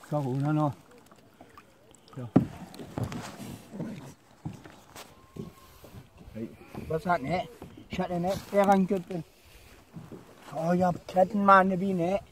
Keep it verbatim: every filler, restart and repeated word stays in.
Så runder nu. Så. Vad sa ni? Kör den här. Jag kan köpa den. Ja, jag kan inte manna bine.